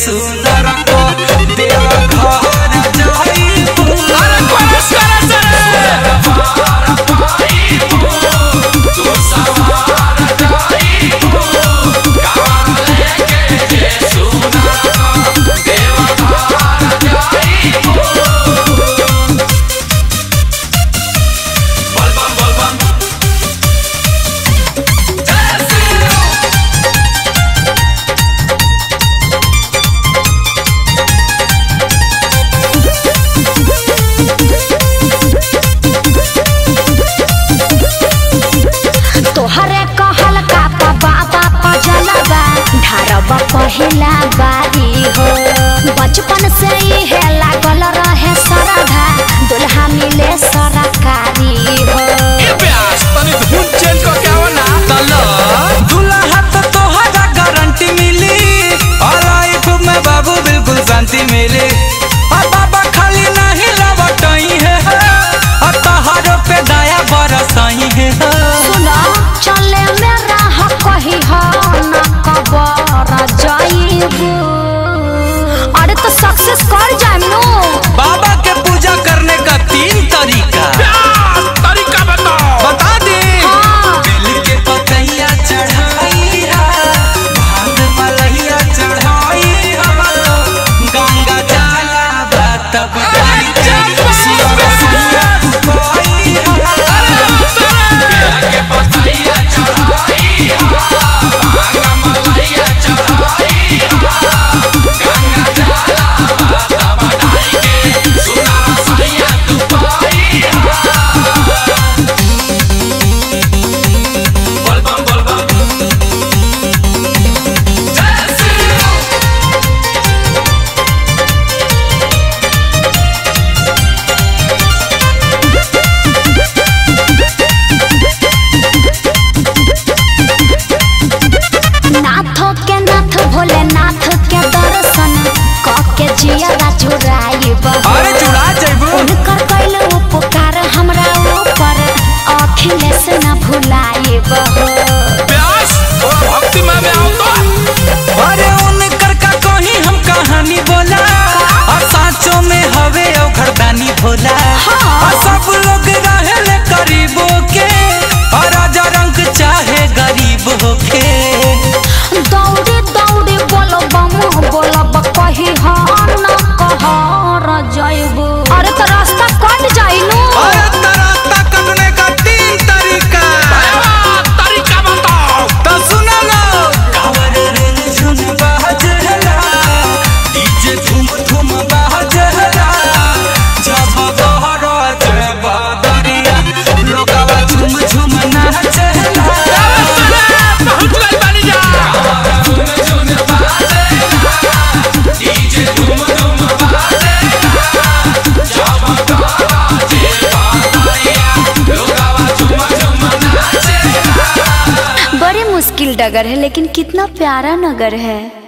सुंदर को देव घर जाइबू। अरे कोरस करस तू सवार जाइबू कावर लेके जे सुंदर को देव घर जाइबू। बलबम बलबम पहिला बारी हो बचपन से ही है लागल रहे सरधा दुल्हा मिले सरकारी हो। ए प्यास तनी धुन चेंज कर के आओ ना तलो दुल्हा तो तोहरा गारंटी मिली और लाइफ में बाबू बिल्कुल शांति मिली। और बाबा खाली नहीं लवटई है और तोहरो पे दया बरसई है। सुनो चले मेरा हक कही हो न कबर जाइबू। अरे तो सक्सेस कर जाइनो। बाबा के पूजा करने का 3 तरीका। तरीका बताओ। बता दे। हाँ। बेल के पतैया चढ़ाई है, भांग मलैया चढ़ाई है, गंगा जाला तब जाई शिव सैया कोई है। बेल के पतैया चढ़ाई है, भांग मलैया चढ़ाई है, गंगा जाला तब जाई के सुना सैया तू पाई है। बलबम बलबम जय श्री राम। नाथों के नाथ भोलेनाथ के दर्शन के जिया चुराइब। अरे चुरा जाइबू। उनकर कैल उपकार हमरा ऊपर अखिलेश न भुलाइब। प्यास और भक्ति में आओ तो अरे उनकर का कहीं हम कहानी बोला और सांचों में हवे और घरदानी भोला। हाँ। और सब लोग रहले करीबो के और राजा रंग चाहे गरीब होके। दौड़ी दौड़ी बोलब कही हो न कहर जाइबू। अरे तो रास्ता कट जाइनु। अरे रास्ता कटने का 3 तरीका। तरीका बताओ। तो सुनो ना कावर रेल झुन बाजला डीजे धूम धूम बाजला जब गहरा जे बादरिया लोगवा झुम झुम नाचला। पहुंच गई बानी जा। झुम झुम बाजेला डीजे धूम धूम बाजेला जब गाजे बादरिया लोगवा झुम झुम नाचेला। बड़ी मुश्किल डगर है लेकिन कितना प्यारा नगर है।